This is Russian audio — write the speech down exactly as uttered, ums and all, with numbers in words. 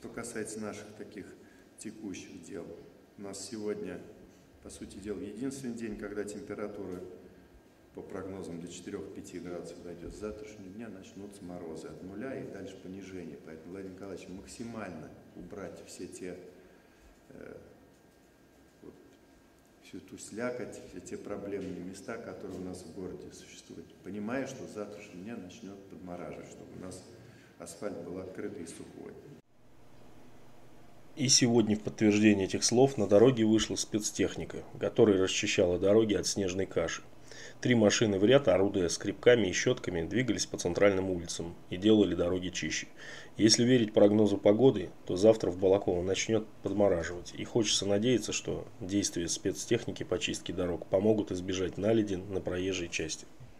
Что касается наших таких текущих дел, у нас сегодня, по сути дела, единственный день, когда температура по прогнозам до четырёх-пяти градусов дойдет. С завтрашнего дня начнутся морозы от нуля и дальше понижение. Поэтому, Владимир Николаевич, максимально убрать все те, э, вот, всю ту слякоть, все те проблемные места, которые у нас в городе существуют. Понимая, что с завтрашнего дня начнет подмораживать, чтобы у нас асфальт был открытый и сухой. И сегодня в подтверждение этих слов на дороге вышла спецтехника, которая расчищала дороги от снежной каши. Три машины в ряд, орудуя скребками и щетками, двигались по центральным улицам и делали дороги чище. Если верить прогнозу погоды, то завтра в Балаково начнет подмораживать. И хочется надеяться, что действия спецтехники по чистке дорог помогут избежать наледи на проезжей части.